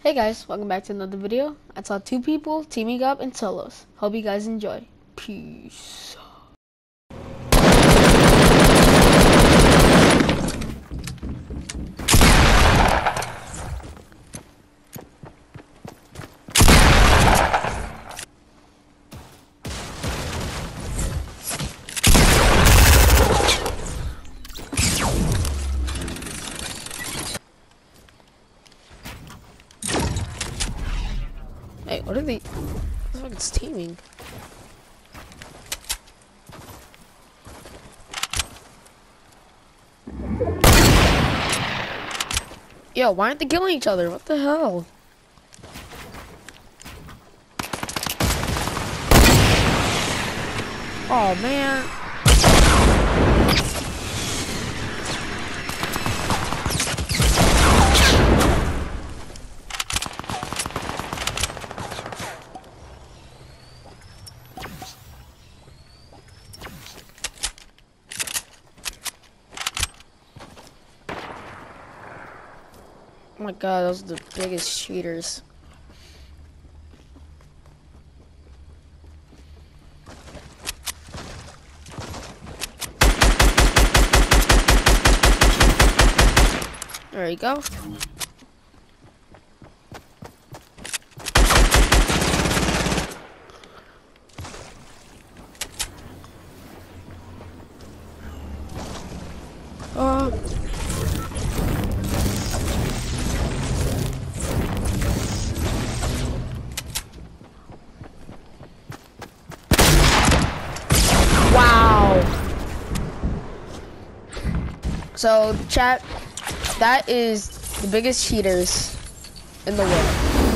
Hey guys, welcome back to another video. I saw two people teaming up in solos. Hope you guys enjoy. Peace. Hey, what are they? What the fuck is teaming? Yo, why aren't they killing each other? What the hell? Oh man. Oh my god, those are the biggest cheaters. There you go. Wow. So, chat, that is the biggest cheaters in the world.